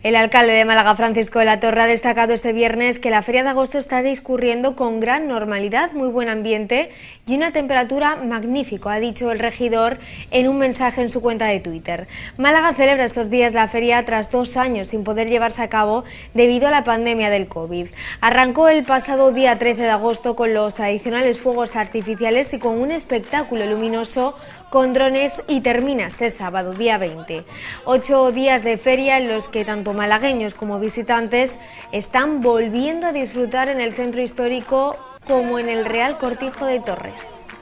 El alcalde de Málaga, Francisco de la Torre, ha destacado este viernes que la Feria de Agosto está discurriendo con gran normalidad, muy buen ambiente y una temperatura magnífica, ha dicho el regidor en un mensaje en su cuenta de Twitter. Málaga celebra estos días la feria tras 2 años sin poder llevarse a cabo debido a la pandemia del COVID. Arrancó el pasado día 13 de agosto con los tradicionales fuegos artificiales y con un espectáculo luminoso con drones y termina este sábado, día 20. 8 días de feria en los que tanto malagueños como visitantes están volviendo a disfrutar en el centro histórico como en el Real Cortijo de Torres.